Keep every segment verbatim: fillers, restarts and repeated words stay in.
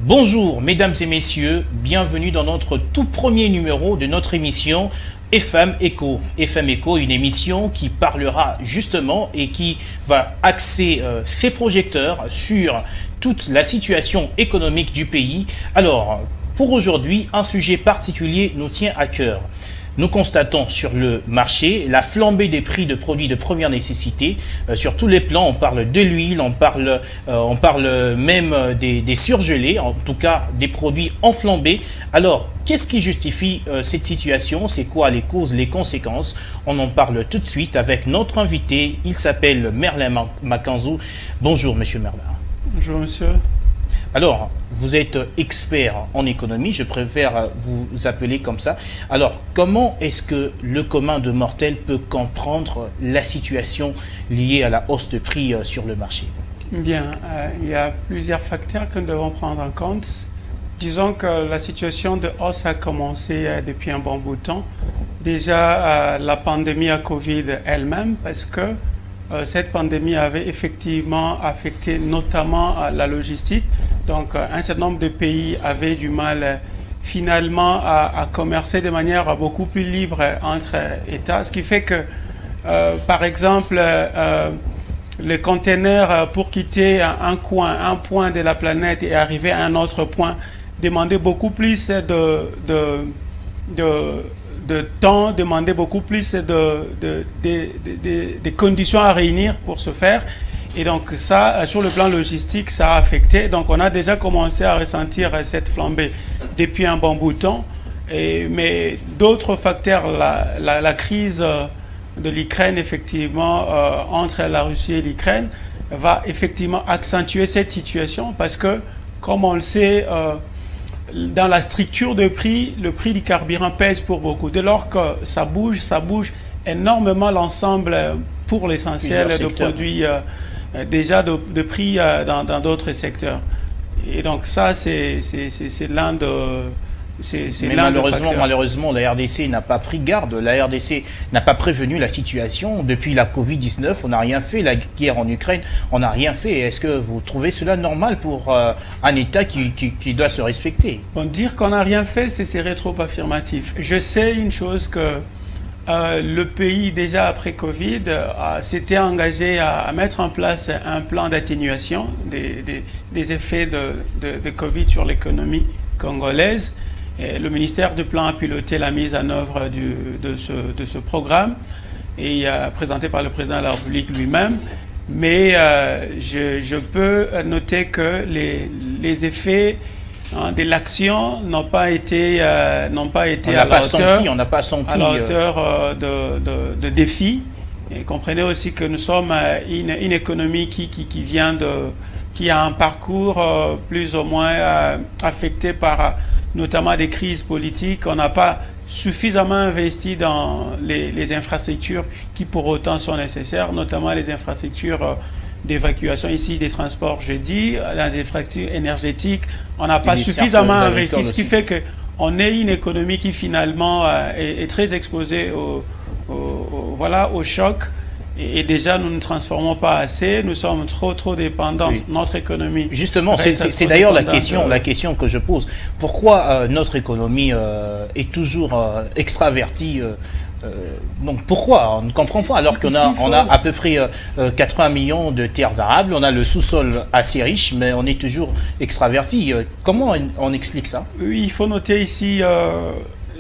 Bonjour mesdames et messieurs, bienvenue dans notre tout premier numéro de notre émission F M Echo. F M Echo, une émission qui parlera justement et qui va axer euh, ses projecteurs sur toute la situation économique du pays. Alors, pour aujourd'hui, un sujet particulier nous tient à cœur. Nous constatons sur le marché la flambée des prix de produits de première nécessité euh, sur tous les plans. On parle de l'huile, on parle, euh, on parle même des, des surgelés, en tout cas des produits enflambés. Alors, qu'est-ce qui justifie euh, cette situation? C'est quoi les causes, les conséquences? On en parle tout de suite avec notre invité. Il s'appelle Merlin Makanzou. Bonjour, monsieur Merlin. Bonjour, monsieur. Alors, vous êtes expert en économie, je préfère vous appeler comme ça. Alors, comment est-ce que le commun de mortels peut comprendre la situation liée à la hausse de prix sur le marché? Bien, euh, il y a plusieurs facteurs que nous devons prendre en compte. Disons que la situation de hausse a commencé euh, depuis un bon bout de temps. Déjà, euh, la pandémie à Covid elle-même, parce que euh, cette pandémie avait effectivement affecté notamment euh, la logistique. Donc, un certain nombre de pays avaient du mal euh, finalement à, à commercer de manière beaucoup plus libre entre États, ce qui fait que, euh, par exemple, euh, les containers pour quitter un coin, un point de la planète et arriver à un autre point demandaient beaucoup plus de, de, de, de temps, demandaient beaucoup plus de, de, de, de, de conditions à réunir pour se faire. Et donc ça, sur le plan logistique, ça a affecté. Donc on a déjà commencé à ressentir cette flambée depuis un bon bout de temps. Et, mais d'autres facteurs, la, la, la crise de l'Ukraine, effectivement, euh, entre la Russie et l'Ukraine, va effectivement accentuer cette situation parce que, comme on le sait, euh, dans la structure de prix, le prix du carburant pèse pour beaucoup. Dès lors que ça bouge, ça bouge énormément l'ensemble, pour l'essentiel, de produits euh, déjà de, de prix euh, dans d'autres secteurs. Et donc ça, c'est l'un de... Mais malheureusement, malheureusement, la R D C n'a pas pris garde, la R D C n'a pas prévenu la situation. Depuis la Covid dix-neuf, on n'a rien fait, la guerre en Ukraine, on n'a rien fait. Est-ce que vous trouvez cela normal pour euh, un État qui, qui, qui doit se respecter? Bon, dire qu'on n'a rien fait, ce serait trop affirmatif. Je sais une chose que euh, le pays, déjà après Covid, euh, s'était engagé à, à mettre en place un plan d'atténuation des, des, des effets de, de, de Covid sur l'économie congolaise. Et le ministère du Plan a piloté la mise en œuvre du, de, ce, de ce programme et euh, présenté par le président de la République lui-même. Mais euh, je, je peux noter que les, les effets hein, de l'action n'ont pas été, euh, n'ont pas été à, la hauteur, senti, on n'a pas senti, à la hauteur euh, de, de, de défis. Et comprenez aussi que nous sommes euh, une, une économie qui, qui, qui vient de, qui a un parcours euh, plus ou moins euh, affecté par notamment des crises politiques. On n'a pas suffisamment investi dans les, les infrastructures qui pour autant sont nécessaires, notamment les infrastructures d'évacuation ici des transports, je dis, les infrastructures énergétiques. On n'a pas suffisamment investi, ce qui fait qu'on est une économie qui finalement euh, est, est très exposée au, au, au, voilà, au choc. Et déjà, nous ne transformons pas assez, nous sommes trop, trop dépendants, oui. Notre économie. Justement, c'est d'ailleurs la question, de... la question que je pose. Pourquoi euh, notre économie euh, est toujours euh, extravertie euh, euh, donc pourquoi? On ne comprend pas, alors qu'on a, on a à peu près euh, quatre-vingts millions de terres arables, on a le sous-sol assez riche, mais on est toujours extraverti. Comment on, on explique ça? Oui, il faut noter ici, euh,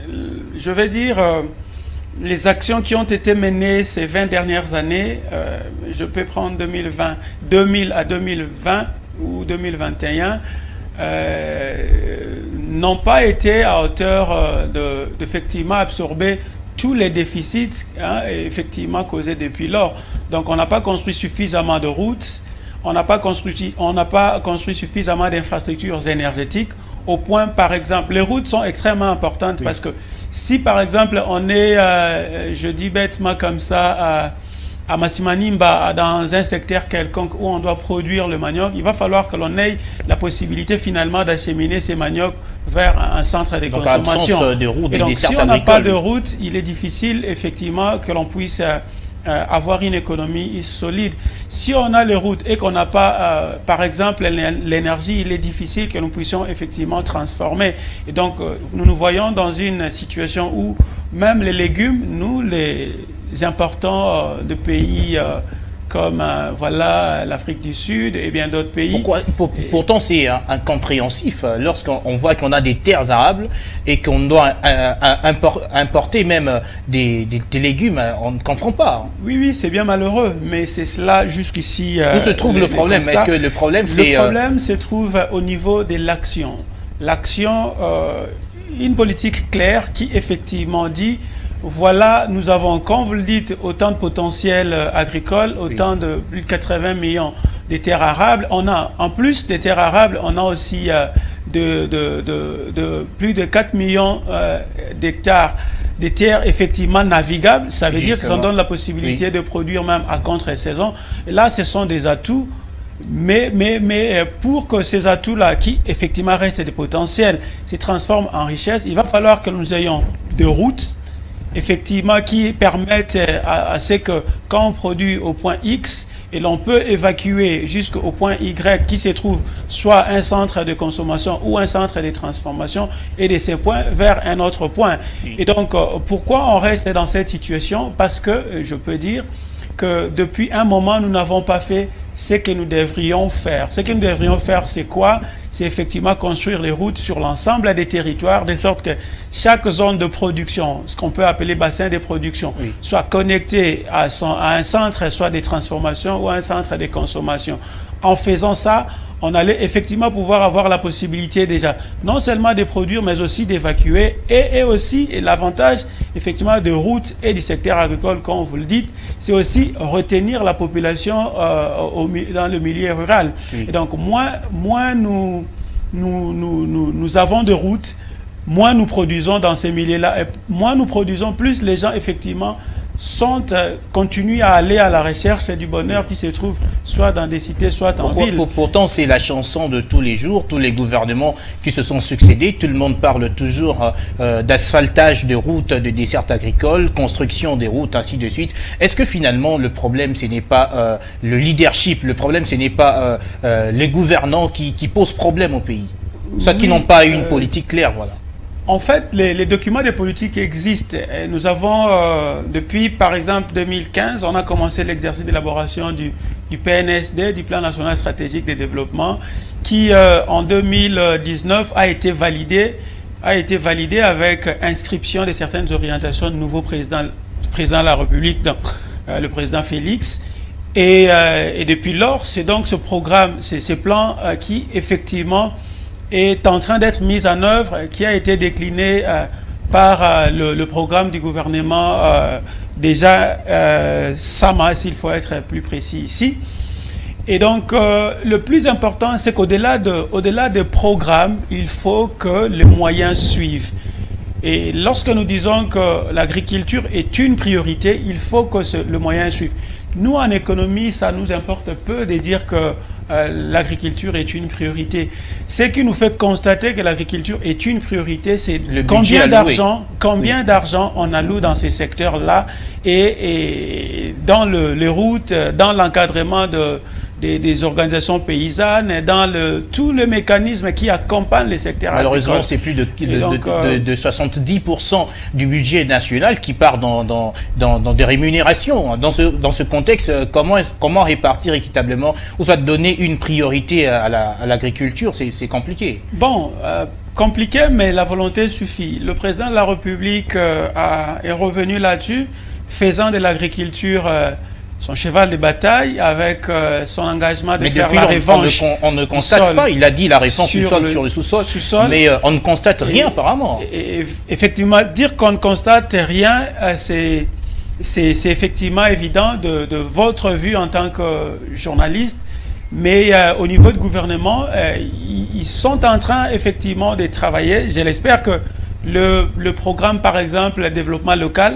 je vais dire... Euh, les actions qui ont été menées ces vingt dernières années, euh, je peux prendre deux mille vingt, deux mille à deux mille vingt ou deux mille vingt et un, euh, n'ont pas été à hauteur euh, de, d'effectivement absorber tous les déficits hein, effectivement causés depuis lors. Donc on n'a pas construit suffisamment de routes, on n'a pas construit, on n'a pas construit suffisamment d'infrastructures énergétiques, au point par exemple, les routes sont extrêmement importantes oui. Parce que si par exemple on est, euh, je dis bêtement comme ça, à, à Massimanimba, dans un secteur quelconque où on doit produire le manioc, il va falloir que l'on ait la possibilité finalement d'acheminer ces maniocs vers un centre de donc, consommation. De route, et donc si on n'a pas de route, il est difficile effectivement que l'on puisse euh, euh, avoir une économie solide. Si on a les routes et qu'on n'a pas, euh, par exemple, l'énergie, il est difficile que nous puissions effectivement transformer. Et donc, euh, nous nous voyons dans une situation où même les légumes, nous, les importons euh, de pays euh, comme euh, voilà l'Afrique du Sud et bien d'autres pays. Pourquoi, pour, et, pourtant, c'est incompréhensif lorsqu'on voit qu'on a des terres arables et qu'on doit euh, impor, importer même des, des, des légumes. On ne comprend pas. Oui, oui, c'est bien malheureux, mais c'est cela jusqu'ici. Euh, Où se trouve les, le problème? Est-ce que le problème, c'est... Le problème euh... se trouve au niveau de l'action. L'action, euh, une politique claire qui effectivement dit... Voilà, nous avons, comme vous le dites, autant de potentiel agricole, autant oui. de plus de quatre-vingts millions de terres arables. On a, en plus des terres arables, on a aussi euh, de, de, de, de plus de quatre millions euh, d'hectares de terres effectivement navigables. Ça veut Justement. dire que ça donne la possibilité oui. de produire même à contre-saison. Et là, ce sont des atouts. Mais, mais, mais pour que ces atouts-là, qui effectivement restent des potentiels, se transforment en richesse, il va falloir que nous ayons des routes effectivement qui permettent à, à ce que quand on produit au point X et l'on peut évacuer jusqu'au point Y qui se trouve soit un centre de consommation ou un centre de transformation et de ces points vers un autre point. Et donc pourquoi on reste dans cette situation? Parce que je peux dire que depuis un moment nous n'avons pas fait ce que nous devrions faire. Ce que nous devrions faire, c'est quoi? C'est effectivement construire les routes sur l'ensemble des territoires, de sorte que chaque zone de production, ce qu'on peut appeler bassin de production, oui. soit connectée à, son, à un centre, soit des transformations ou à un centre de consommation. En faisant ça, on allait effectivement pouvoir avoir la possibilité déjà non seulement de produire, mais aussi d'évacuer. Et, et aussi, l'avantage effectivement de routes et du secteur agricole, comme vous le dites, c'est aussi retenir la population euh, au, dans le milieu rural. Oui. Et donc, moins, moins nous, nous, nous, nous, nous avons de routes, moins nous produisons dans ces milieux-là. Et moins nous produisons, plus les gens effectivement sont, euh, continuent à aller à la recherche du bonheur qui se trouve soit dans des cités, soit en Pourquoi, ville. Pour, pourtant, c'est la chanson de tous les jours, tous les gouvernements qui se sont succédés. Tout le monde parle toujours euh, d'asphaltage de routes, de dessertes agricoles, construction des routes, ainsi de suite. Est-ce que finalement, le problème, ce n'est pas euh, le leadership, le problème, ce n'est pas euh, euh, les gouvernants qui, qui posent problème au pays? Soit oui, qui n'ont pas une euh... politique claire, voilà. En fait, les, les documents de politique existent. Et nous avons, euh, depuis par exemple deux mille quinze, on a commencé l'exercice d'élaboration du, du P N S D, du Plan National Stratégique de Développement, qui euh, en deux mille dix-neuf a été validé, a été validé avec inscription de certaines orientations du nouveau président, président de la République, donc, euh, le président Félix. Et, euh, et depuis lors, c'est donc ce programme, c'est ce plan euh, qui effectivement est en train d'être mise en œuvre, qui a été décliné euh, par euh, le, le programme du gouvernement, euh, déjà euh, SAMA, s'il faut être plus précis ici. Et donc, euh, le plus important, c'est qu'au-delà de, au-delà des programmes, il faut que les moyens suivent. Et lorsque nous disons que l'agriculture est une priorité, il faut que ce, le moyen suive. Nous, en économie, ça nous importe peu de dire que Euh, l'agriculture est une priorité. Ce qui nous fait constater que l'agriculture est une priorité, c'est combien d'argent combien oui. d'argent on alloue dans ces secteurs-là et, et dans le, les routes, dans l'encadrement de Des, des organisations paysannes, dans le, tout le mécanisme qui accompagne les secteurs agricoles. Malheureusement, c'est plus de, de, donc, de, de, de soixante-dix pour cent du budget national qui part dans, dans, dans, dans des rémunérations. Dans ce, dans ce contexte, comment, comment répartir équitablement ou soit donner une priorité à l'agriculture, la, c'est compliqué. Bon, euh, compliqué, mais la volonté suffit. Le président de la République euh, a, est revenu là-dessus, faisant de l'agriculture euh, son cheval de bataille avec euh, son engagement de mais faire depuis, la on, révanche. On ne, on ne constate pas, il a dit la réponse sur, sous-sol, le, sur le sous-sol, sous mais euh, on ne constate rien et, apparemment. Et, et, effectivement, dire qu'on ne constate rien, euh, c'est effectivement évident de, de votre vue en tant que journaliste, mais euh, au niveau du gouvernement, euh, ils, ils sont en train effectivement de travailler. Je l'espère que le, le programme, par exemple, le développement local,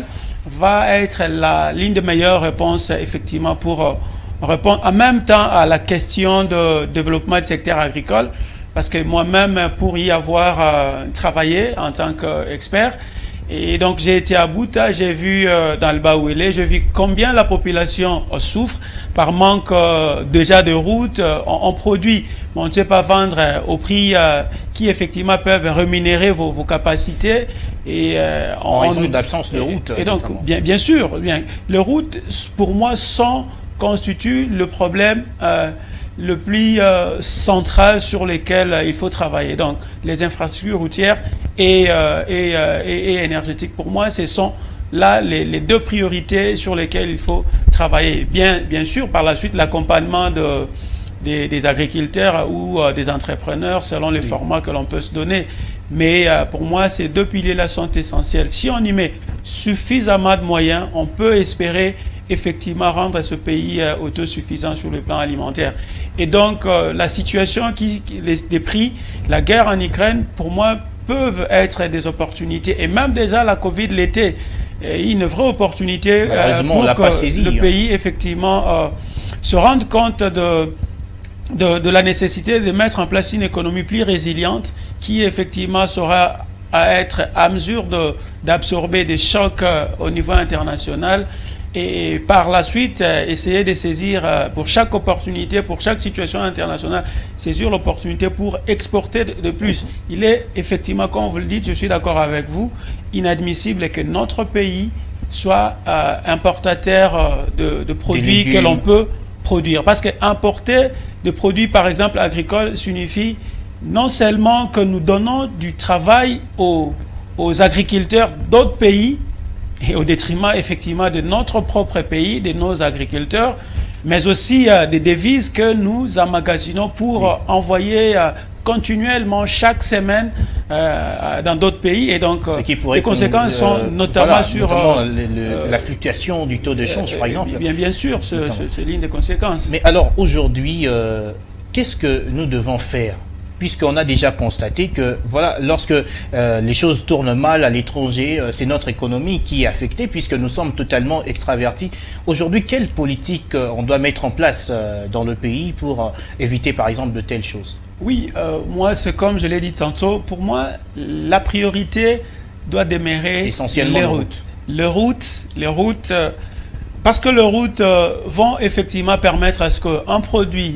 va être la ligne de meilleure réponse effectivement pour euh, répondre en même temps à la question de développement du secteur agricole, parce que moi-même, pour y avoir euh, travaillé en tant qu'expert, Et donc j'ai été à Bouta, j'ai vu euh, dans le Baoulé, j'ai vu combien la population euh, souffre par manque euh, déjà de routes. Euh, on, on produit, mais on ne sait pas vendre euh, au prix euh, qui effectivement peuvent rémunérer vos, vos capacités. Et, euh, en raison d'absence de routes. Et, et donc, bien, bien sûr, bien, les routes, pour moi, sont, constituent le problème euh, le plus euh, central sur lequel euh, il faut travailler. Donc, les infrastructures routières et, euh, et, euh, et, et énergétiques, pour moi, ce sont là les, les deux priorités sur lesquelles il faut travailler. Bien, bien sûr, par la suite, l'accompagnement de, des, des agriculteurs ou euh, des entrepreneurs selon les oui. formats que l'on peut se donner. Mais euh, pour moi, ces deux piliers-là sont essentiels. Si on y met suffisamment de moyens, on peut espérer effectivement rendre ce pays euh, autosuffisant sur le plan alimentaire. Et donc, euh, la situation qui, qui les, des prix, la guerre en Ukraine, pour moi, peuvent être des opportunités. Et même déjà la Covid l'été, une vraie opportunité euh, pour que saisi, le pays, hein. effectivement, euh, se rende compte de... De, de la nécessité de mettre en place une économie plus résiliente qui effectivement sera à être à mesure d'absorber des chocs euh, au niveau international et par la suite euh, essayer de saisir euh, pour chaque opportunité, pour chaque situation internationale, saisir l'opportunité pour exporter de, de plus. Il est effectivement, comme vous le dites, je suis d'accord avec vous, inadmissible que notre pays soit euh, importateur euh, de, de produits que l'on peut produire. Parce que importer de produits, par exemple, agricoles, signifie non seulement que nous donnons du travail aux, aux agriculteurs d'autres pays, et au détriment, effectivement, de notre propre pays, de nos agriculteurs, mais aussi euh, des devises que nous emmagasinons pour euh, envoyer euh, continuellement, chaque semaine, euh, dans d'autres pays. Et donc, euh, les conséquences nous, euh, sont notamment voilà, sur... Notamment euh, le, le, euh, la fluctuation du taux de change, euh, par exemple. Bien, bien sûr, ce, ce, c'est l'une des conséquences. Mais alors, aujourd'hui, euh, qu'est-ce que nous devons faire ? Puisqu'on a déjà constaté que, voilà, lorsque euh, les choses tournent mal à l'étranger, euh, c'est notre économie qui est affectée, puisque nous sommes totalement extravertis. Aujourd'hui, quelle politique euh, on doit mettre en place euh, dans le pays pour euh, éviter, par exemple, de telles choses ? Oui, euh, moi, c'est comme je l'ai dit tantôt, pour moi, la priorité doit demeurer essentiellement les routes. Les routes, les routes, euh, parce que les routes euh, vont effectivement permettre à ce qu'un produit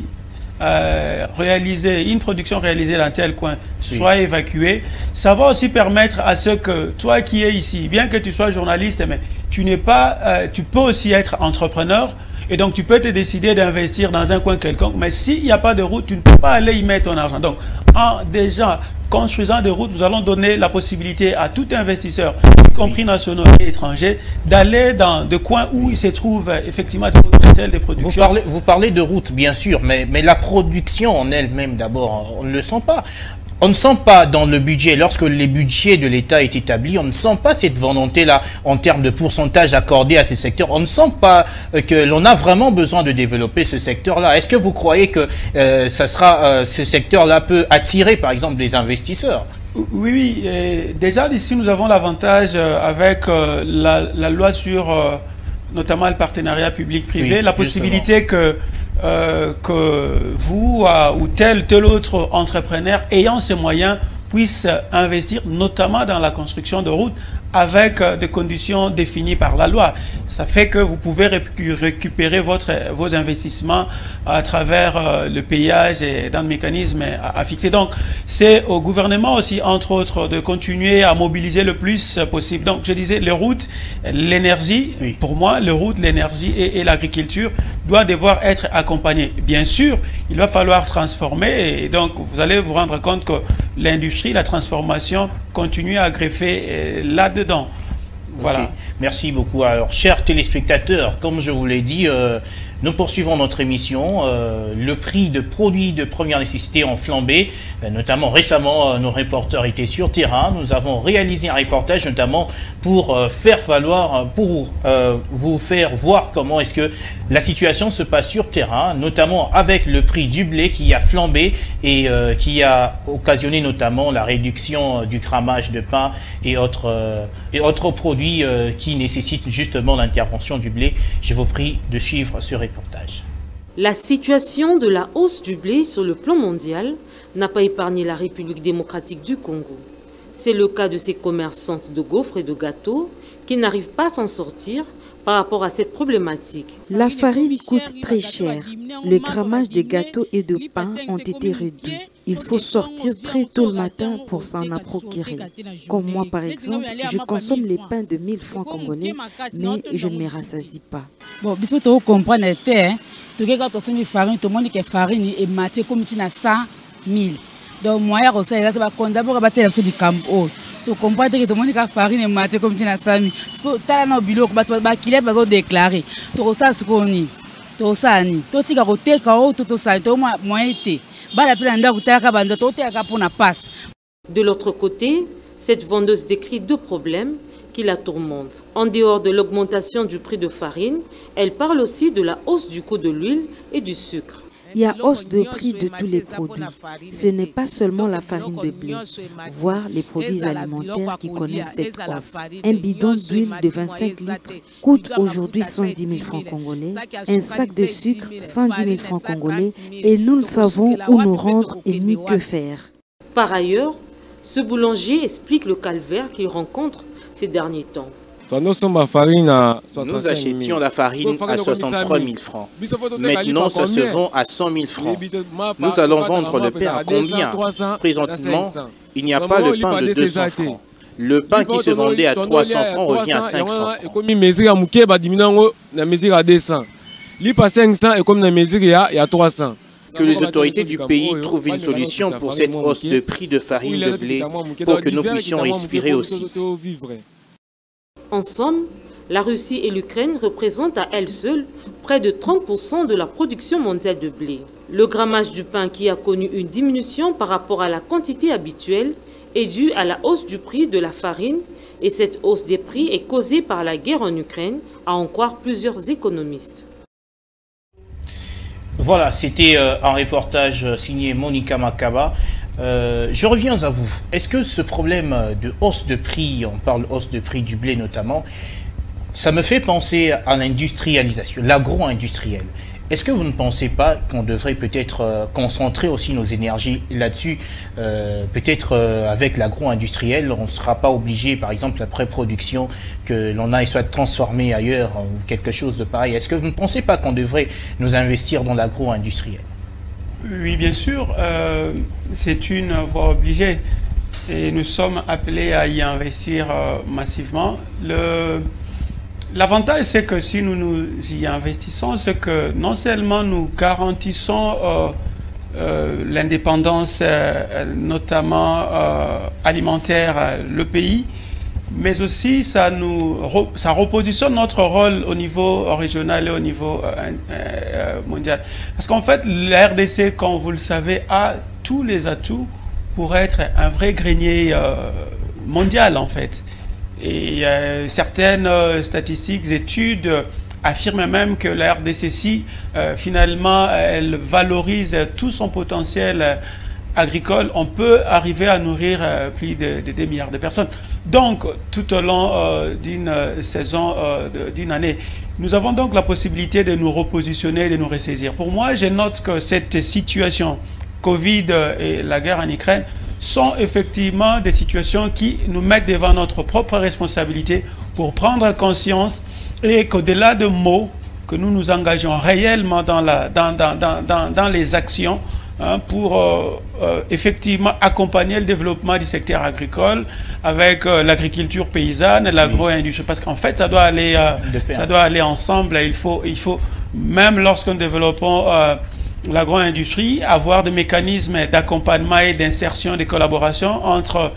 Euh, réaliser, une production réalisée dans tel coin soit oui. évacuée. Ça va aussi permettre à ce que toi qui es ici, bien que tu sois journaliste, mais tu n'es pas, euh, tu peux aussi être entrepreneur et donc tu peux te décider d'investir dans un coin quelconque, mais s'il n'y a pas de route, tu ne peux pas aller y mettre ton argent. Donc, en déjà construisant des routes, nous allons donner la possibilité à tout investisseur, y compris nationaux et étrangers, d'aller dans des coins où il se trouve effectivement des potentiels de production. Vous parlez, vous parlez de routes, bien sûr, mais, mais la production en elle-même, d'abord, on ne le sent pas. On ne sent pas dans le budget, lorsque les budgets de l'État est établi, on ne sent pas cette volonté-là en termes de pourcentage accordé à ces secteurs. On ne sent pas euh, que l'on a vraiment besoin de développer ce secteur-là. Est-ce que vous croyez que euh, ça sera, euh, ce secteur-là peut attirer, par exemple, des investisseurs ? Oui, oui. Et déjà, ici, nous avons l'avantage euh, avec euh, la, la loi sur euh, notamment le partenariat public-privé, oui, la possibilité justement. que Euh, que vous euh, ou tel tel autre entrepreneur ayant ces moyens puisse investir notamment dans la construction de routes avec euh, des conditions définies par la loi. Ça fait que vous pouvez récupérer votre, vos investissements à travers euh, le payage et dans le mécanisme à, à fixer. Donc, c'est au gouvernement aussi, entre autres, de continuer à mobiliser le plus possible. Donc, je disais, les routes, l'énergie, oui. pour moi, les routes, l'énergie et, et l'agriculture doivent devoir être accompagnés. Bien sûr, il va falloir transformer et donc vous allez vous rendre compte que l'industrie, la transformation continue à greffer là-dedans. Voilà. Okay. Merci beaucoup. Alors, chers téléspectateurs, comme je vous l'ai dit, euh, nous poursuivons notre émission. Euh, le prix de produits de première nécessité ont flambé. Euh, notamment récemment, euh, nos reporters étaient sur terrain. Nous avons réalisé un reportage notamment pour euh, faire valoir, pour euh, vous faire voir comment est-ce que la situation se passe sur terrain, notamment avec le prix du blé qui a flambé et euh, qui a occasionné notamment la réduction euh, du cramage de pain et autres, euh, et autres produits euh, qui nécessitent justement l'intervention du blé. Je vous prie de suivre ce reportage. La situation de la hausse du blé sur le plan mondial n'a pas épargné la République démocratique du Congo. C'est le cas de ces commerçantes de gaufres et de gâteaux qui n'arrivent pas à s'en sortir par rapport à cette problématique. La farine coûte très cher. Le grammage des gâteaux et de pain ont été réduits. Il faut sortir très tôt le matin pour s'en procurer. Comme moi par exemple, je consomme les pains de mille francs congolais, mais je ne me rassasie pas. Bon, bisous, tu comprends, hein? Tu regardes ton semi farine, tout le monde qui est farine et matière comme tu n'as cent mille. Donc moi, je sais que tu vas d'abord battre la du camp. Tu comprends que tout le monde qui a farine et matière comme tu n'as cent mille. Tu as un bilot qui est pas déclaré. Tu sais ce qu'on est. Tu sais ni. Tu sais que tu es quand tu te sais, tu es moins été. De l'autre côté, cette vendeuse décrit deux problèmes qui la tourmentent. En dehors de l'augmentation du prix de farine, elle parle aussi de la hausse du coût de l'huile et du sucre. Il y a hausse de prix de tous les produits. Ce n'est pas seulement la farine de blé, voire les produits alimentaires qui connaissent cette hausse. Un bidon d'huile de vingt-cinq litres coûte aujourd'hui cent dix mille francs congolais, un sac de sucre cent dix mille francs congolais et nous ne savons où nous rendre et ni que faire. Par ailleurs, ce boulanger explique le calvaire qu'il rencontre ces derniers temps. Nous achetions la farine à soixante-trois mille francs. Maintenant, ça se vend à cent mille francs. Nous allons vendre le pain à combien? Présentement, il n'y a pas le pain de deux cents francs. Le pain qui se vendait à trois cents francs revient à cinq cents francs. Que les autorités du pays trouvent une solution pour cette hausse de prix de farine de blé pour que nous puissions respirer aussi. En somme, la Russie et l'Ukraine représentent à elles seules près de trente pour cent de la production mondiale de blé. Le grammage du pain qui a connu une diminution par rapport à la quantité habituelle est dû à la hausse du prix de la farine et cette hausse des prix est causée par la guerre en Ukraine, à en croire plusieurs économistes. Voilà, c'était euh, un reportage signé Monica Makaba. Euh, je reviens à vous. Est-ce que ce problème de hausse de prix, on parle hausse de prix du blé notamment, ça me fait penser à l'industrialisation, l'agro-industriel. Est-ce que vous ne pensez pas qu'on devrait peut-être euh, concentrer aussi nos énergies là-dessus, euh, peut-être euh, avec l'agro-industriel, on ne sera pas obligé, par exemple, la pré-production que l'on a soit transformée ailleurs ou quelque chose de pareil. Est-ce que vous ne pensez pas qu'on devrait nous investir dans l'agro-industriel? Oui, bien sûr, euh, c'est une voie obligée et nous sommes appelés à y investir euh, massivement. L'avantage, c'est que si nous nous y investissons, c'est que non seulement nous garantissons euh, euh, l'indépendance, euh, notamment euh, alimentaire, euh, le pays, mais aussi ça, nous, ça repositionne notre rôle au niveau régional et au niveau euh, euh, mondial. Parce qu'en fait, l'R D C, comme vous le savez, a tous les atouts pour être un vrai grenier euh, mondial, en fait. Et euh, certaines euh, statistiques, études euh, affirment même que la R D C, si euh, finalement elle valorise tout son potentiel euh, agricole, on peut arriver à nourrir euh, plus de, de deux milliards de personnes. Donc, tout au long euh, d'une saison, euh, d'une année, nous avons donc la possibilité de nous repositionner, de nous ressaisir. Pour moi, je note que cette situation Covid et la guerre en Ukraine sont effectivement des situations qui nous mettent devant notre propre responsabilité pour prendre conscience et qu'au-delà de mots, que nous nous engageons réellement dans, la, dans, dans, dans, dans, dans les actions hein, pour euh, euh, effectivement accompagner le développement du secteur agricole avec euh, l'agriculture paysanne et l'agro-industrie. Parce qu'en fait, ça doit aller, euh, ça doit aller ensemble. Il faut, il faut même lorsque nous développons euh, l'agro-industrie, avoir des mécanismes d'accompagnement et d'insertion, de collaboration entre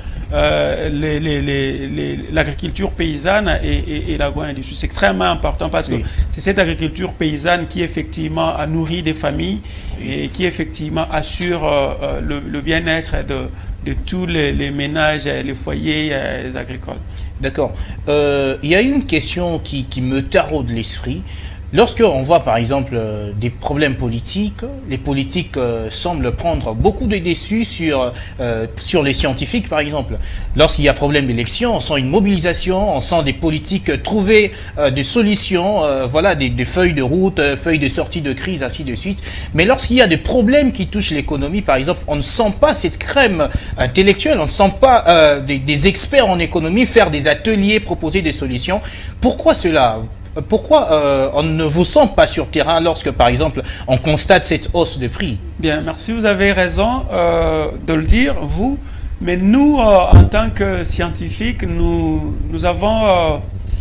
euh, l'agriculture paysanne et, et, et l'agro-industrie. C'est extrêmement important parce que oui. c'est cette agriculture paysanne qui effectivement a nourri des familles oui. et qui effectivement assure euh, le, le bien-être de, de tous les, les ménages, les foyers les agricoles. D'accord. Euh, il y a une question qui, qui me taraude l'esprit. Lorsqu'on voit par exemple euh, des problèmes politiques, les politiques euh, semblent prendre beaucoup de dessus sur, euh, sur les scientifiques par exemple. Lorsqu'il y a problème d'élection, on sent une mobilisation, on sent des politiques trouver euh, des solutions, euh, voilà, des, des feuilles de route, euh, feuilles de sortie de crise, ainsi de suite. Mais lorsqu'il y a des problèmes qui touchent l'économie par exemple, on ne sent pas cette crème intellectuelle, on ne sent pas euh, des, des experts en économie faire des ateliers, proposer des solutions. Pourquoi cela ? Pourquoi euh, on ne vous sent pas sur terrain lorsque, par exemple, on constate cette hausse de prix? Bien, merci, vous avez raison euh, de le dire, vous. Mais nous, euh, en tant que scientifiques, nous, nous avons euh,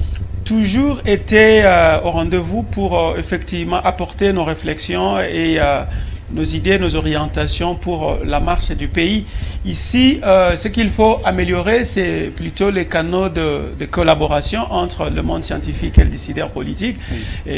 toujours été euh, au rendez-vous pour euh, effectivement apporter nos réflexions et euh, nos idées, nos orientations pour euh, la marche du pays. Ici, euh, ce qu'il faut améliorer, c'est plutôt les canaux de, de collaboration entre le monde scientifique et le décideur politique. Oui. Et,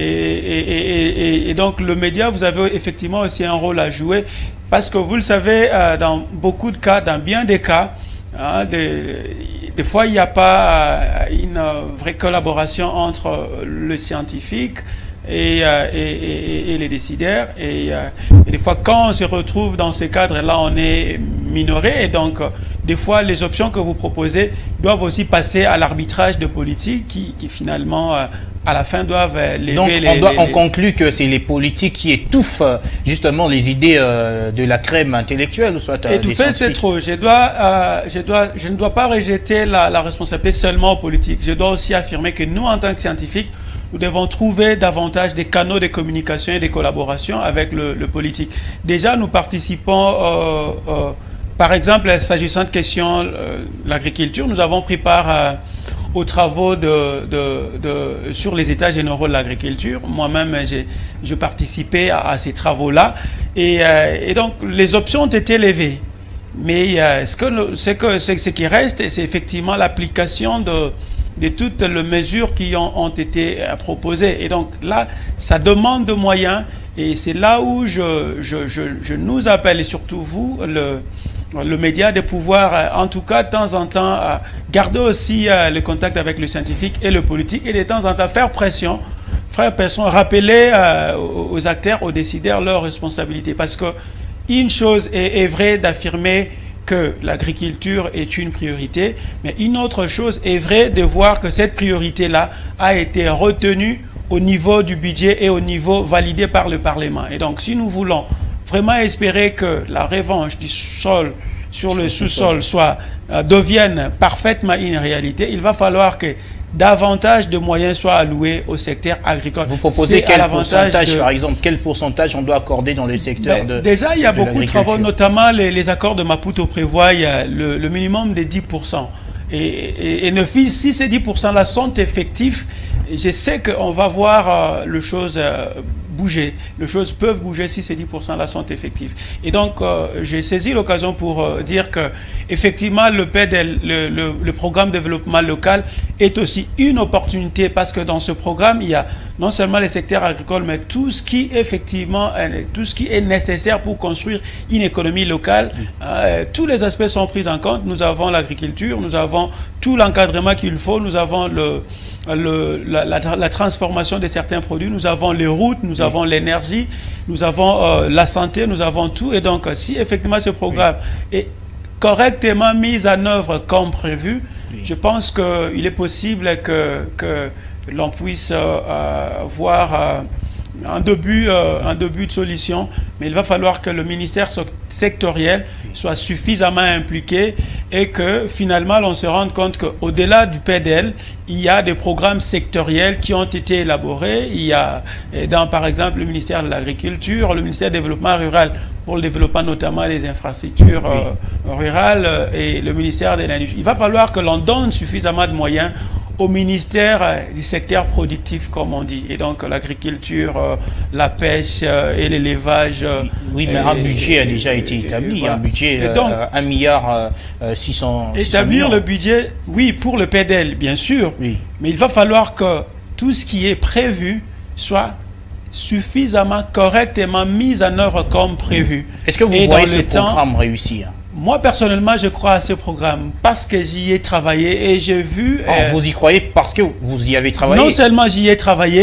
et, et, et donc, le média, vous avez effectivement aussi un rôle à jouer parce que vous le savez, euh, dans beaucoup de cas, dans bien des cas, hein, des, des fois, il n'y a pas euh, une vraie collaboration entre le scientifique Et, euh, et, et, et les décideurs. Et, euh, et des fois, quand on se retrouve dans ces cadres-là, on est minoré. Et donc, euh, des fois, les options que vous proposez doivent aussi passer à l'arbitrage de politique qui, qui finalement, euh, à la fin, doivent euh, lever donc, les... on, doit, les, on les... conclut que c'est les politiques qui étouffent justement les idées euh, de la crème intellectuelle, soit euh, étouffer, c'est trop. Je, dois, euh, je, dois, je ne dois pas rejeter la, la responsabilité seulement aux politiques. Je dois aussi affirmer que nous, en tant que scientifiques, nous devons trouver davantage des canaux de communication et de collaboration avec le, le politique. Déjà, nous participons, euh, euh, par exemple, s'agissant de questions euh, l'agriculture, nous avons pris part euh, aux travaux de, de, de, sur les états généraux de l'agriculture. Moi-même, je participais à, à ces travaux-là. Et, euh, et donc, les options ont été levées. Mais euh, ce, que, ce, que, ce, ce qui reste, c'est effectivement l'application de... de toutes les mesures qui ont, ont été proposées. Et donc là, ça demande de moyens et c'est là où je, je, je, je nous appelle, et surtout vous, le, le média, de pouvoir, en tout cas, de temps en temps, garder aussi le contact avec le scientifique et le politique et de temps en temps faire pression, faire pression, rappeler aux acteurs, aux décideurs leurs responsabilités. Parce que une chose est, est vraie d'affirmer que l'agriculture est une priorité, mais une autre chose est vraie de voir que cette priorité-là a été retenue au niveau du budget et au niveau validé par le Parlement. Et donc, si nous voulons vraiment espérer que la revanche du sol sur le sous-sol soit euh, devienne parfaitement une réalité, il va falloir que davantage de moyens soient alloués au secteur agricole. Vous proposez quel pourcentage, de... par exemple, quel pourcentage on doit accorder dans le secteur de Déjà, il y a de beaucoup de travaux, notamment les, les accords de Maputo prévoient le, le minimum de dix pour cent. Et, et, et ne, si ces dix pour cent-là sont effectifs, je sais qu'on va voir euh, le chose euh, bouger. Les choses peuvent bouger si ces dix pour cent-là sont effectifs. Et donc, euh, j'ai saisi l'occasion pour euh, dire que, effectivement, le P E D L, le, le, le programme de développement local, est aussi une opportunité parce que dans ce programme, il y a non seulement les secteurs agricoles, mais tout ce qui, effectivement, tout ce qui est nécessaire pour construire une économie locale. Euh, tous les aspects sont pris en compte. Nous avons l'agriculture, nous avons tout l'encadrement qu'il faut, nous avons le... Le, la, la, la transformation de certains produits, nous avons les routes, nous oui. avons l'énergie, nous avons euh, la santé, nous avons tout. Et donc, si effectivement ce programme oui. est correctement mis en œuvre comme prévu, oui. je pense qu'il est possible que, que l'on puisse euh, voir euh, un, début, euh, un début de solution. Mais il va falloir que le ministère sectoriel soit suffisamment impliqué et que finalement l'on se rende compte qu'au-delà du P E D L, il y a des programmes sectoriels qui ont été élaborés. Il y a dans, par exemple, le ministère de l'Agriculture, le ministère du Développement rural pour le développement notamment des infrastructures euh, rurales et le ministère de l'Industrie. Il va falloir que l'on donne suffisamment de moyens au ministère du secteur productif, comme on dit, et donc l'agriculture, euh, la pêche euh, et l'élevage. Euh, oui, mais un budget a déjà été établi, voilà. un budget euh, donc, un milliard six cents millions. Établir le budget, oui, pour le P E D L, bien sûr, oui. mais il va falloir que tout ce qui est prévu soit suffisamment correctement mis en œuvre comme prévu. Est-ce que vous et voyez ce programme réussir? Moi, personnellement, je crois à ce programme parce que j'y ai travaillé et j'ai vu... Oh, euh, vous y croyez parce que vous y avez travaillé? Non seulement j'y ai travaillé,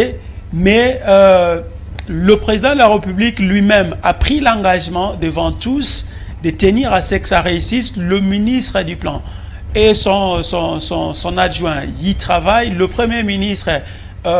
mais euh, le président de la République lui-même a pris l'engagement devant tous de tenir à ce que ça réussisse. Le ministre du Plan et son, son, son, son adjoint y travaillent. Le Premier ministre euh,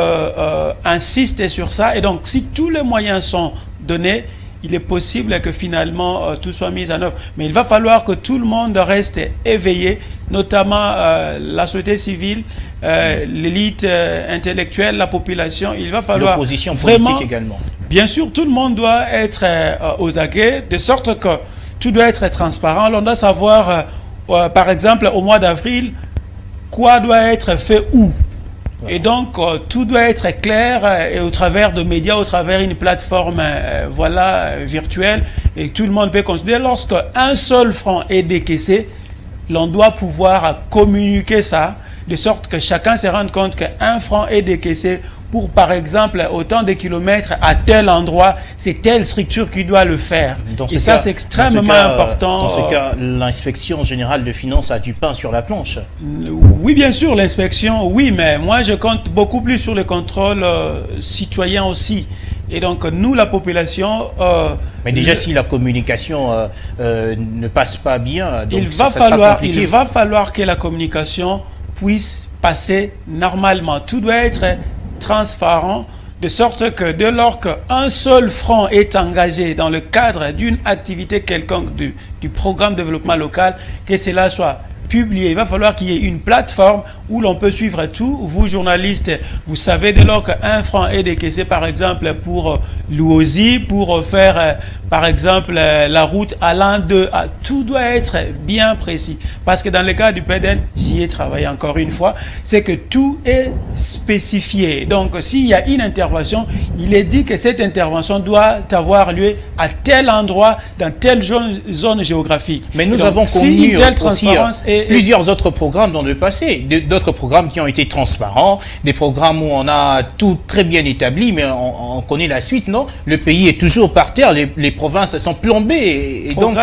euh, insiste sur ça. Et donc, si tous les moyens sont donnés, il est possible que finalement euh, tout soit mis en œuvre. Mais il va falloir que tout le monde reste éveillé, notamment euh, la société civile, euh, l'élite euh, intellectuelle, la population. Il va falloir l'opposition vraiment, politique également. Bien sûr, tout le monde doit être euh, aux aguets, de sorte que tout doit être transparent. On doit savoir, euh, euh, par exemple, au mois d'avril, quoi doit être fait où. Et donc, euh, tout doit être clair euh, et au travers de médias, au travers d'une plateforme euh, voilà, euh, virtuelle. Et tout le monde peut considérer, lorsque un seul franc est décaissé, l'on doit pouvoir euh, communiquer ça, de sorte que chacun se rende compte qu'un franc est décaissé pour, par exemple, autant de kilomètres à tel endroit, c'est telle structure qui doit le faire. Dans et ça, c'est extrêmement cas, important. Dans ce cas, l'inspection générale de finances a du pain sur la planche. Oui, bien sûr, l'inspection, oui, mais moi, je compte beaucoup plus sur le contrôle euh, citoyen aussi. Et donc, nous, la population... Euh, mais déjà, le, si la communication euh, euh, ne passe pas bien, donc il, va ça, ça falloir, il va falloir que la communication puisse passer normalement. Tout doit être transparent, de sorte que dès lors qu'un seul franc est engagé dans le cadre d'une activité quelconque du, du programme de développement local, que cela soit publié. Il va falloir qu'il y ait une plateforme où l'on peut suivre tout. Vous, journalistes, vous savez, dès lors qu'un franc est décaissé, par exemple, pour l'Ouosi, pour faire, par exemple, la route allant de... Tout doit être bien précis. Parce que dans le cas du P D N, j'y ai travaillé encore une fois, c'est que tout est spécifié. Donc, s'il y a une intervention, il est dit que cette intervention doit avoir lieu à tel endroit, dans telle zone, zone géographique. Mais nous donc, avons connu si une telle aussi est, plusieurs autres programmes dans le passé, d'autres programmes qui ont été transparents, des programmes où on a tout très bien établi, mais on, on connaît la suite, non? Le pays est toujours par terre, les, les provinces sont plombées, et, et donc...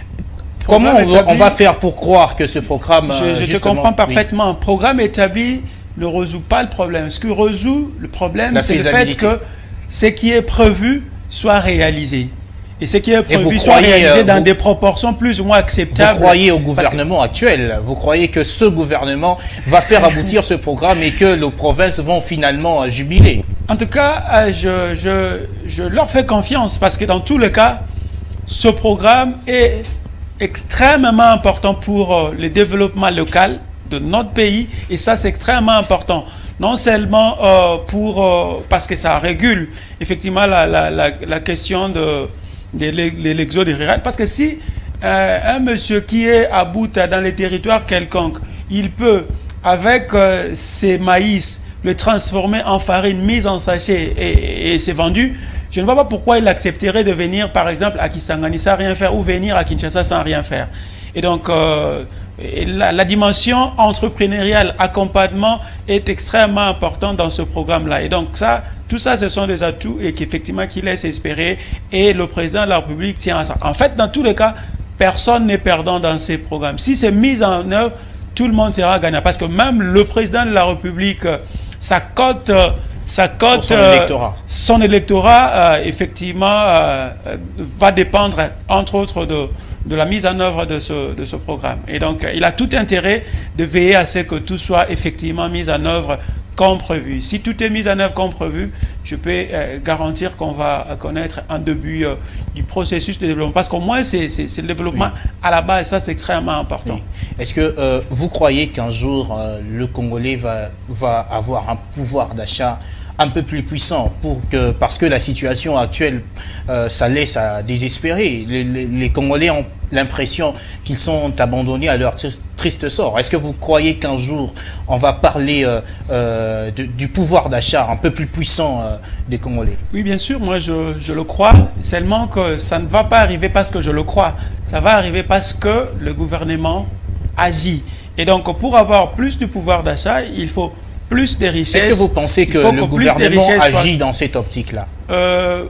Comment on va, on va faire pour croire que ce programme... Je, je te comprends parfaitement. Oui. Programme établi ne résout pas le problème. Ce qui résout le problème, c'est le fait que ce qui est prévu soit réalisé. Et ce qui est prévu soit réalisé dans vous, des proportions plus ou moins acceptables. Vous croyez au gouvernement que... actuel? Vous croyez que ce gouvernement va faire aboutir ce programme et que nos provinces vont finalement jubiler? En tout cas, je, je, je leur fais confiance parce que dans tous les cas, ce programme est extrêmement important pour le développement local de notre pays, et ça c'est extrêmement important, non seulement euh, pour euh, parce que ça régule effectivement la, la, la, la question de, de, de l'exode rural, parce que si euh, un monsieur qui est à bout dans les territoires quelconques, il peut avec euh, ses maïs le transformer en farine mise en sachet et, et c'est vendu. Je ne vois pas pourquoi il accepterait de venir, par exemple, à Kisangani sans rien faire ou venir à Kinshasa sans rien faire. Et donc, euh, la, la dimension entrepreneuriale, accompagnement est extrêmement importante dans ce programme-là. Et donc, ça, tout ça, ce sont des atouts et qu'effectivement, qui laissent espérer. Et le président de la République tient à ça. En fait, dans tous les cas, personne n'est perdant dans ces programmes. Si c'est mis en œuvre, tout le monde sera gagnant. Parce que même le président de la République, sa cote... Sa cote, son électorat, euh, son électorat euh, effectivement, euh, va dépendre, entre autres, de, de la mise en œuvre de ce, de ce programme. Et donc, il a tout intérêt de veiller à ce que tout soit effectivement mis en œuvre comme prévu. Si tout est mis en œuvre comme prévu, je peux euh, garantir qu'on va connaître un début euh, du processus de développement. Parce qu'au moins, c'est le développement oui. à la base, ça c'est extrêmement important. Oui. Est-ce que euh, vous croyez qu'un jour, euh, le Congolais va, va avoir un pouvoir d'achat un peu plus puissant pour que, parce que la situation actuelle, euh, ça laisse à désespérer. Les, les, les Congolais ont l'impression qu'ils sont abandonnés à leur triste sort. Est-ce que vous croyez qu'un jour, on va parler euh, euh, de, du pouvoir d'achat un peu plus puissant euh, des Congolais? Oui, bien sûr, moi je, je le crois, seulement que ça ne va pas arriver parce que je le crois. Ça va arriver parce que le gouvernement agit. Et donc, pour avoir plus de pouvoir d'achat, il faut plus de richesses. Est-ce que vous pensez que le gouvernement agit dans cette optique-là? euh,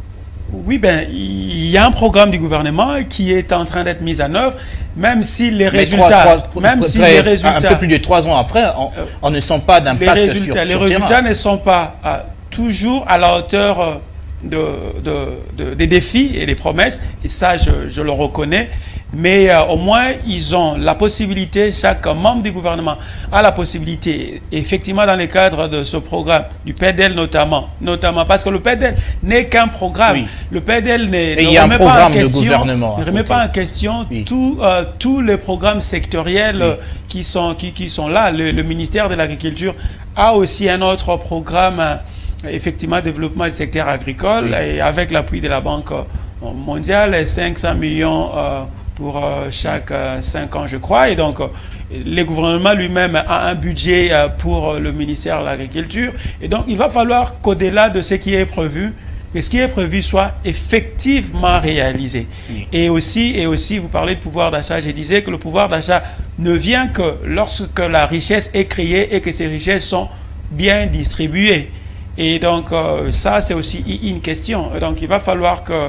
Oui, ben, il y a un programme du gouvernement qui est en train d'être mis en œuvre, même si les résultats... Trois, trois, même si les résultats un peu plus de trois ans après, on, on ne sent pas d'impact sur, sur Les résultats terrain. ne sont pas uh, toujours à la hauteur de, de, de, des défis et des promesses, et ça je, je le reconnais, mais euh, au moins ils ont la possibilité, chaque membre du gouvernement a la possibilité, effectivement dans le cadre de ce programme, du P D L notamment, notamment parce que le P D L n'est qu'un programme, oui. Le P D L ne remet pas en question, ne remet pas en question oui. tout, euh, tous les programmes sectoriels oui. qui, sont, qui, qui sont là. Le, le ministère de l'Agriculture a aussi un autre programme, effectivement, développement du secteur agricole, oui. et avec l'appui de la Banque mondiale, cinq cents millions euh, pour euh, chaque euh, cinq ans, je crois. Et donc, euh, le gouvernement lui-même a un budget euh, pour le ministère de l'Agriculture. Et donc, il va falloir qu'au-delà de ce qui est prévu, que ce qui est prévu soit effectivement réalisé. Oui. Et aussi, et aussi, vous parlez de pouvoir d'achat. Je disais que le pouvoir d'achat ne vient que lorsque la richesse est créée et que ces richesses sont bien distribuées. Et donc, euh, ça, c'est aussi une question. Donc, il va falloir que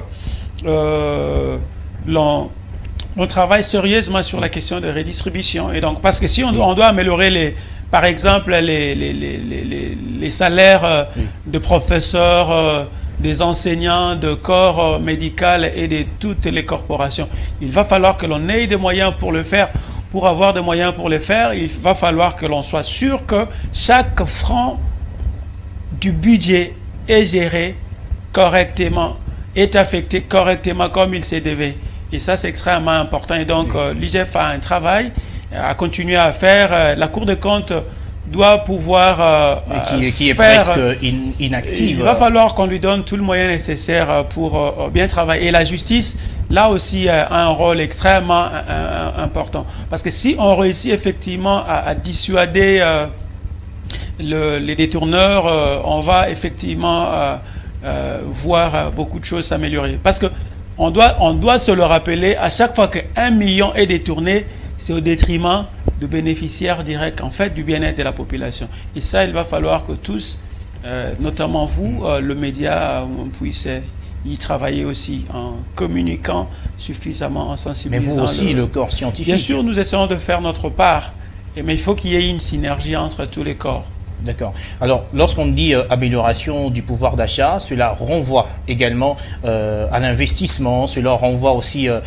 euh, l'on on travaille sérieusement sur la question de redistribution. Et donc, parce que si on, on doit améliorer, les, par exemple, les, les, les, les, les salaires euh, oui. de professeurs, euh, des enseignants, de corps euh, médical et de toutes les corporations, il va falloir que l'on ait des moyens pour le faire. Pour avoir des moyens pour le faire, il va falloir que l'on soit sûr que chaque franc du budget est géré correctement, est affecté correctement comme il se devait. Et ça, c'est extrêmement important. Et donc, euh, l'I G F a un travail à continuer à faire. Euh, la Cour des comptes doit pouvoir euh, qui, qui est faire, presque in, inactive. Il va falloir qu'on lui donne tout le moyen nécessaire pour euh, bien travailler. Et la justice, là aussi, a un rôle extrêmement euh, important. Parce que si on réussit effectivement à, à dissuader euh, le, les détourneurs, euh, on va effectivement euh, euh, voir beaucoup de choses s'améliorer. Parce que on doit, on doit se le rappeler, à chaque fois qu'un million est détourné, c'est au détriment de bénéficiaires directs, en fait, du bien-être de la population. Et ça, il va falloir que tous, euh, notamment vous, euh, le média, on puisse y travailler aussi en communiquant suffisamment, en sensibilisant. Mais vous aussi, le, le corps scientifique. Bien sûr, nous essayons de faire notre part, mais il faut qu'il y ait une synergie entre tous les corps. D'accord. Alors, lorsqu'on dit euh, amélioration du pouvoir d'achat, cela renvoie également euh, à l'investissement, cela renvoie aussi euh,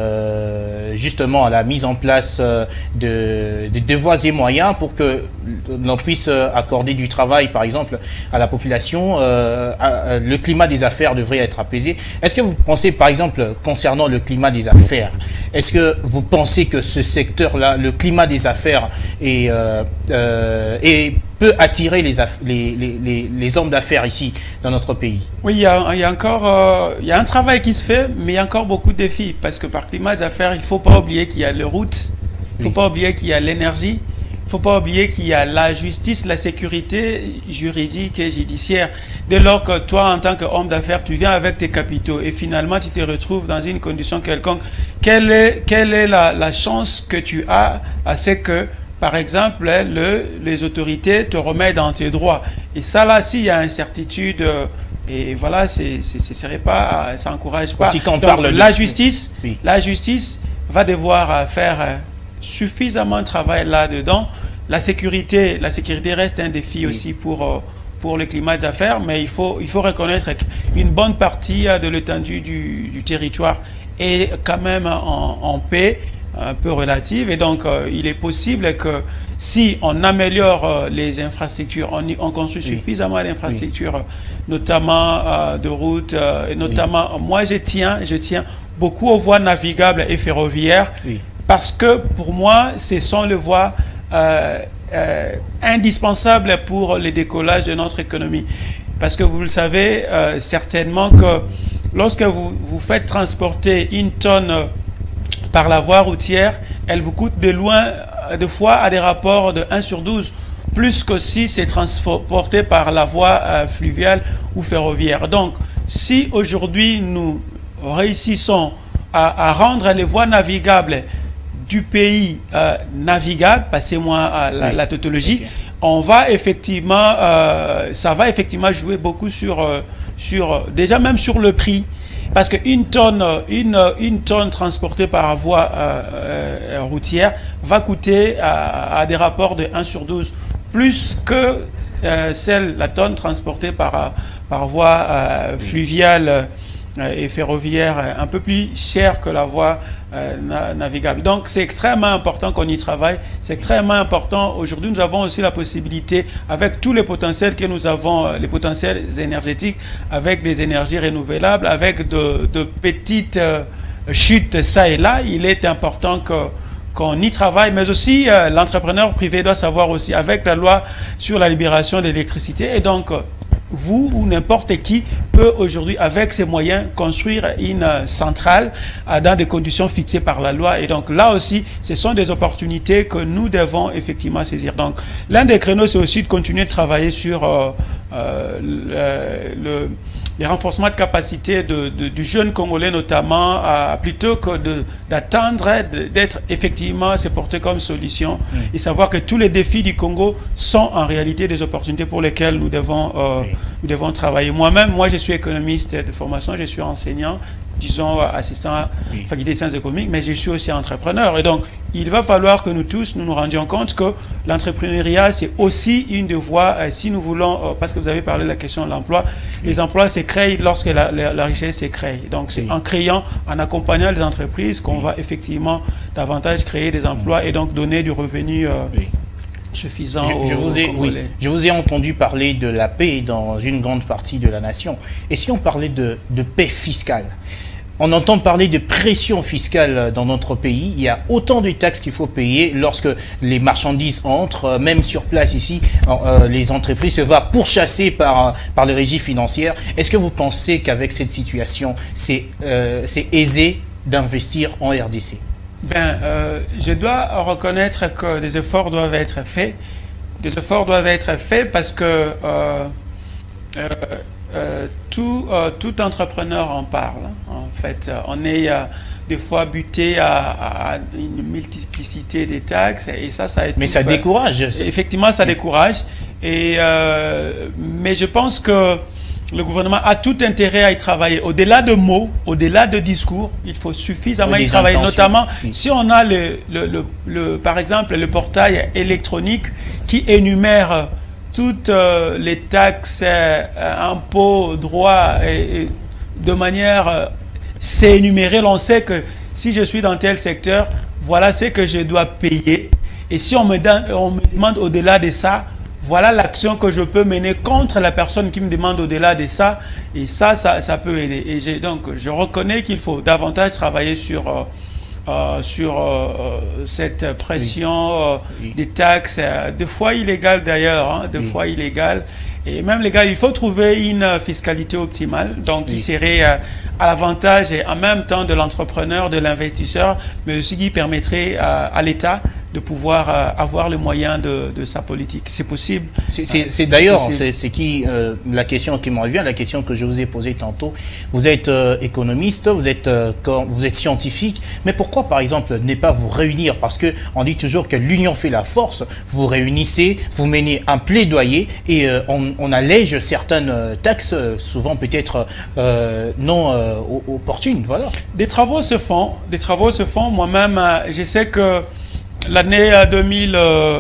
euh, justement à la mise en place euh, de, de, de voies et moyens pour que l'on puisse accorder du travail, par exemple, à la population. Euh, à, à, le climat des affaires devrait être apaisé. Est-ce que vous pensez, par exemple, concernant le climat des affaires, est-ce que vous pensez que ce secteur-là, le climat des affaires, est, euh, euh, est peut attirer les, les, les, les hommes d'affaires ici, dans notre pays? Oui, il y a, il y a encore euh, il y a un travail qui se fait, mais il y a encore beaucoup de défis. Parce que par climat des affaires, il ne faut pas oublier qu'il y a les routes, il ne faut oui. pas oublier qu'il y a l'énergie, il ne faut pas oublier qu'il y a la justice, la sécurité juridique et judiciaire. Dès lors que toi, en tant qu'homme d'affaires, tu viens avec tes capitaux et finalement tu te retrouves dans une condition quelconque, quelle est, quelle est la, la chance que tu as à ce que par exemple, le, les autorités te remettent dans tes droits. Et ça, là, s'il y a incertitude, et voilà, c'est, c'est, ce serait pas, ça n'encourage pas. Aussi quand on Donc, parle la de... justice, oui. la justice va devoir faire suffisamment de travail là-dedans. La sécurité, la sécurité reste un défi oui. aussi pour, pour le climat des affaires, mais il faut, il faut reconnaître qu'une bonne partie de l'étendue du, du territoire est quand même en, en paix, un peu relative, et donc euh, il est possible que si on améliore euh, les infrastructures, on, on construit oui. suffisamment d'infrastructures, oui. notamment euh, de routes, euh, et notamment, oui. moi je tiens, je tiens beaucoup aux voies navigables et ferroviaires, oui. parce que pour moi, ce sont les voies euh, euh, indispensables pour le décollage de notre économie. Parce que vous le savez euh, certainement que lorsque vous, vous faites transporter une tonne par la voie routière, elle vous coûte de loin, de fois à des rapports de un sur douze, plus que si c'est transporté par la voie euh, fluviale ou ferroviaire. Donc, si aujourd'hui nous réussissons à, à rendre les voies navigables du pays euh, navigables, passez-moi à la, oui. la tautologie, okay. on va effectivement, euh, ça va effectivement jouer beaucoup sur, euh, sur, déjà même sur le prix. Parce qu'une tonne, une, une tonne transportée par voie euh, euh, routière va coûter à, à des rapports de un sur douze, plus que euh, celle, la tonne transportée par, par voie euh, fluviale euh, et ferroviaire un peu plus chère que la voie euh, na navigable. Donc c'est extrêmement important qu'on y travaille, c'est extrêmement important. Aujourd'hui nous avons aussi la possibilité, avec tous les potentiels que nous avons, les potentiels énergétiques, avec des énergies renouvelables, avec de, de petites euh, chutes ça et là, il est important que qu'on y travaille, mais aussi euh, l'entrepreneur privé doit savoir aussi, avec la loi sur la libération de l'électricité, et donc euh, vous ou n'importe qui peut aujourd'hui, avec ses moyens, construire une euh, centrale euh, dans des conditions fixées par la loi. Et donc là aussi, ce sont des opportunités que nous devons effectivement saisir. Donc l'un des créneaux, c'est aussi de continuer de travailler sur euh, euh, le, le les renforcements de capacité de, de, du jeune Congolais notamment, à, plutôt que d'attendre d'être effectivement se porter comme solution, oui. Et savoir que tous les défis du Congo sont en réalité des opportunités pour lesquelles nous devons, euh, oui. nous devons travailler. Moi-même, moi je suis économiste de formation, je suis enseignant, disons assistant à oui. faculté de sciences économiques, mais je suis aussi entrepreneur. Et donc, il va falloir que nous tous, nous nous rendions compte que l'entrepreneuriat, c'est aussi une des voies, euh, si nous voulons, euh, parce que vous avez parlé de la question de l'emploi, oui. les emplois se créent lorsque la, la, la richesse se crée. Donc, c'est oui. en créant, en accompagnant les entreprises qu'on oui. va effectivement davantage créer des emplois et donc donner du revenu euh, oui. suffisant je, aux, je vous ai, aux Congolais. Oui, je vous ai entendu parler de la paix dans une grande partie de la nation. Et si on parlait de, de paix fiscale? On entend parler de pression fiscale dans notre pays. Il y a autant de taxes qu'il faut payer lorsque les marchandises entrent, même sur place ici, euh, les entreprises se voient pourchasser par, par les régies financières. Est-ce que vous pensez qu'avec cette situation, c'est euh, c'est aisé d'investir en R D C? Ben, euh, je dois reconnaître que des efforts doivent être faits. Des efforts doivent être faits parce que euh, euh, Euh, tout, euh, tout entrepreneur en parle. En fait, on est euh, des fois buté à, à une multiplicité des taxes et ça, ça étouffe. Mais ça décourage. Effectivement, ça décourage. Et, euh, mais je pense que le gouvernement a tout intérêt à y travailler. Au-delà de mots, au-delà de discours, il faut suffisamment y travailler. Intentions. Notamment, oui. si on a, le, le, le, le, par exemple, le portail électronique qui énumère toutes euh, les taxes, euh, impôts, droits, et, et de manière, euh, c'est énuméré. On sait que si je suis dans tel secteur, voilà ce que je dois payer. Et si on me, donne, on me demande au-delà de ça, voilà l'action que je peux mener contre la personne qui me demande au-delà de ça. Et ça, ça, ça peut aider. Et donc, je reconnais qu'il faut davantage travailler sur... Euh, Euh, sur euh, cette pression oui. euh, oui. des taxes, euh, des fois illégales d'ailleurs, hein, des oui. fois illégales. Et même les gars, il faut trouver une fiscalité optimale, donc oui. qui serait euh, à l'avantage et en même temps de l'entrepreneur, de l'investisseur, mais aussi qui permettrait euh, à l'État de pouvoir euh, avoir le moyen de, de sa politique. C'est possible. C'est euh, d'ailleurs, c'est qui euh, la question qui me revient, la question que je vous ai posée tantôt. Vous êtes euh, économiste, vous êtes, euh, vous êtes scientifique, mais pourquoi par exemple ne pas vous réunir? Parce que on dit toujours que l'union fait la force. Vous réunissez, vous menez un plaidoyer et euh, on, on allège certaines taxes, souvent peut-être euh, non euh, opportunes. Voilà. Des travaux se font, des travaux se font. Moi-même, euh, je sais que l'année deux mille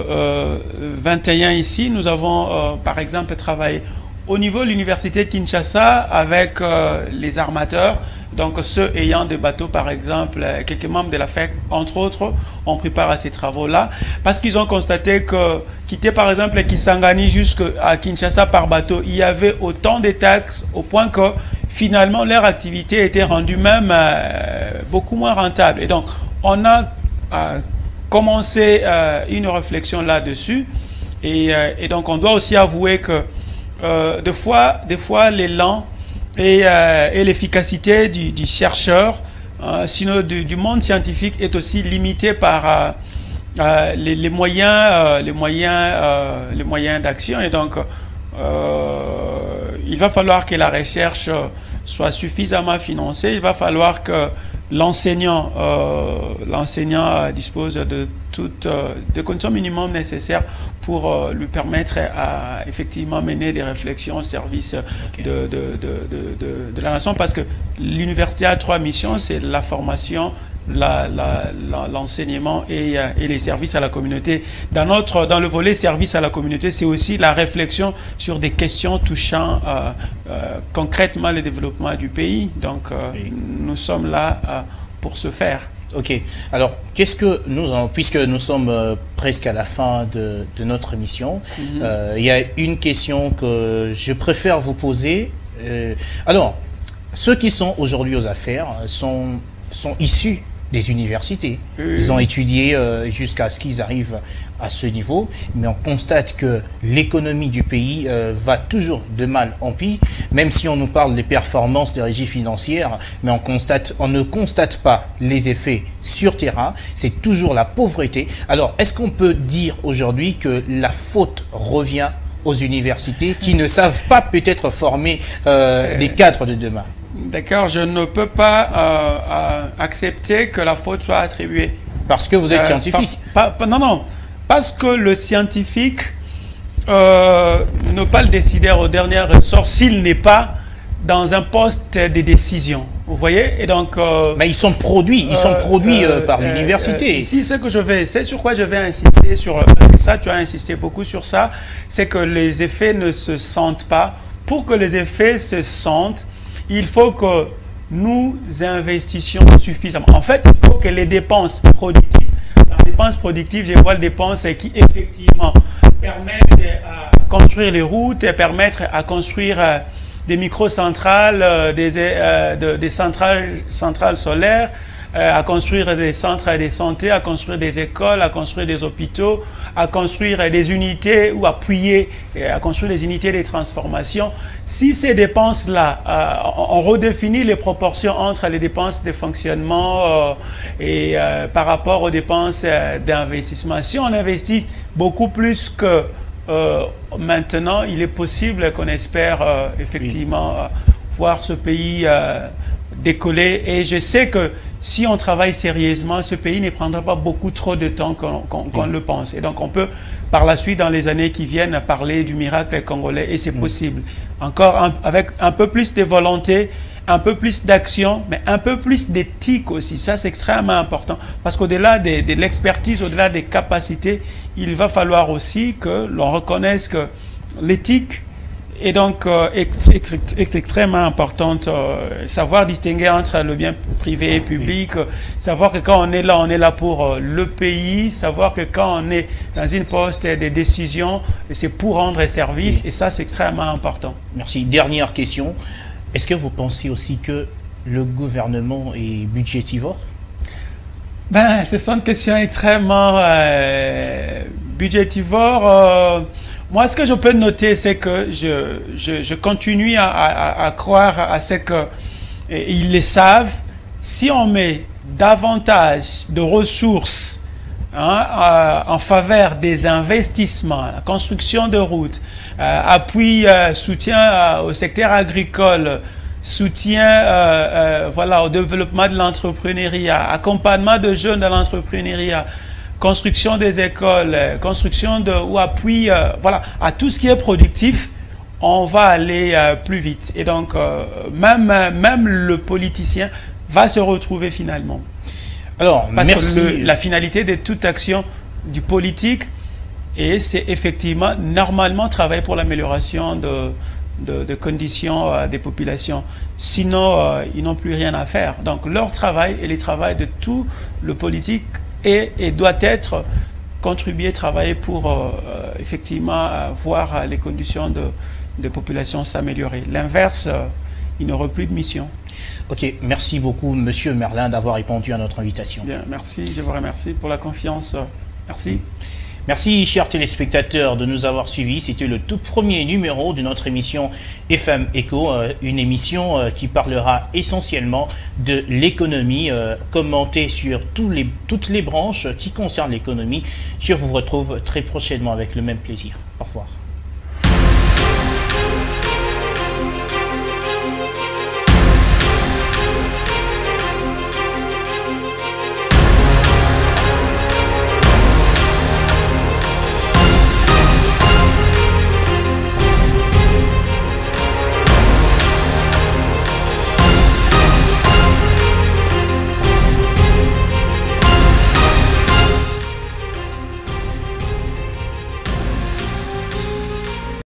vingt et un ici, nous avons euh, par exemple travaillé au niveau de l'université de Kinshasa avec euh, les armateurs, donc ceux ayant des bateaux par exemple, quelques membres de la F E C, entre autres, ont pris part à ces travaux-là, parce qu'ils ont constaté que quitter par exemple Kisangani jusqu'à Kinshasa par bateau, il y avait autant de taxes au point que finalement leur activité était rendue même euh, beaucoup moins rentable. Et donc on a euh, commencé euh, une réflexion là-dessus et, euh, et donc on doit aussi avouer que euh, des fois, des fois l'élan et, euh, et l'efficacité du, du chercheur, euh, sinon du, du monde scientifique, est aussi limité par euh, euh, les, les moyens, euh, les moyens, euh, les moyens d'action. Et donc euh, il va falloir que la recherche soit suffisamment financée. Il va falloir que l'enseignant euh, l'enseignant dispose de toutes euh, des conditions minimum nécessaires pour euh, lui permettre à effectivement mener des réflexions au service okay. de, de, de, de, de, de la nation, parce que l'université a trois missions: c'est la formation, l'enseignement la, la, et, et les services à la communauté. Dans, notre, dans le volet services à la communauté, c'est aussi la réflexion sur des questions touchant euh, euh, concrètement le développement du pays. Donc, euh, oui. nous sommes là euh, pour ce faire. Ok. Alors, qu'est-ce que nous avons, puisque nous sommes euh, presque à la fin de, de notre émission, mm-hmm. euh, il y a une question que je préfère vous poser. Euh, alors, ceux qui sont aujourd'hui aux affaires sont, sont issus des universités. Oui. Ils ont étudié euh, jusqu'à ce qu'ils arrivent à ce niveau, mais on constate que l'économie du pays euh, va toujours de mal en pis, même si on nous parle des performances des régies financières, mais on, constate, on ne constate pas les effets sur terrain, c'est toujours la pauvreté. Alors, est-ce qu'on peut dire aujourd'hui que la faute revient aux universités qui ne savent pas peut-être former euh, les cadres de demain? D'accord, je ne peux pas euh, euh, accepter que la faute soit attribuée. Parce que vous êtes euh, scientifique. Par, par, non, non. Parce que le scientifique euh, ne pas le décideur au dernier ressort s'il n'est pas dans un poste de décision. Vous voyez? Et donc, euh, mais ils sont produits, ils sont produits euh, par euh, l'université. Euh, ici, ce que je vais, c'est sur quoi je vais insister, sur ça, tu as insisté beaucoup sur ça, c'est que les effets ne se sentent pas. Pour que les effets se sentent, il faut que nous investissions suffisamment. En fait, il faut que les dépenses productives, les dépenses productives, je vois les dépenses qui effectivement permettent à construire les routes, et permettre à construire des microcentrales, des, euh, des centrales, centrales solaires, euh, à construire des centres de santé, à construire des écoles, à construire des hôpitaux, à construire des unités ou appuyer, à construire des unités de transformation. Si ces dépenses-là, euh, on redéfinit les proportions entre les dépenses de fonctionnement euh, et euh, par rapport aux dépenses euh, d'investissement. Si on investit beaucoup plus que euh, maintenant, il est possible qu'on espère euh, effectivement oui. euh, voir ce pays euh, décoller. Et je sais que si on travaille sérieusement, ce pays ne prendra pas beaucoup trop de temps qu'on qu'on, qu'on oui. le pense. Et donc on peut par la suite, dans les années qui viennent, parler du miracle congolais. Et c'est mmh. possible. Encore un, avec un peu plus de volonté, un peu plus d'action, mais un peu plus d'éthique aussi. Ça, c'est extrêmement important. Parce qu'au-delà de, de l'expertise, au-delà des capacités, il va falloir aussi que l'on reconnaisse que l'éthique est donc euh, ex, ex, ex, extrêmement importante. Euh, savoir distinguer entre le bien privé et public, euh, savoir que quand on est là, on est là pour euh, le pays, savoir que quand on est dans une poste de décision, c'est pour rendre service, oui. et ça, c'est extrêmement important. Merci. Dernière question. Est-ce que vous pensez aussi que le gouvernement est budgétivore? Ben, ce sont des questions extrêmement euh, budgétivores. Euh, moi, ce que je peux noter, c'est que je, je, je continue à, à, à croire à ce qu'ils le savent. Si on met davantage de ressources hein, euh, en faveur des investissements, la construction de routes, euh, appui, euh, soutien euh, au secteur agricole, soutien euh, euh, voilà, au développement de l'entrepreneuriat, accompagnement de jeunes dans l'entrepreneuriat, construction des écoles, construction de, ou appui euh, voilà, à tout ce qui est productif, on va aller euh, plus vite. Et donc, euh, même, même le politicien va se retrouver finalement. Alors, Parce merci. que le, la finalité de toute action du politique, et c'est effectivement, normalement, travailler pour l'amélioration de, de, de conditions euh, des populations. Sinon, euh, ils n'ont plus rien à faire. Donc, leur travail et le travail de tout le politique Et, et doit être contribué, travailler pour euh, effectivement euh, voir euh, les conditions de, de population s'améliorer. L'inverse, euh, il n'y aura plus de mission. Ok, merci beaucoup Monsieur Merlin d'avoir répondu à notre invitation. Bien, merci, je vous remercie pour la confiance. Merci. Merci chers téléspectateurs de nous avoir suivis. C'était le tout premier numéro de notre émission F M Eco, euh, une émission euh, qui parlera essentiellement de l'économie, euh, commentée sur tous les, toutes les branches qui concernent l'économie. Je vous retrouve très prochainement avec le même plaisir. Au revoir.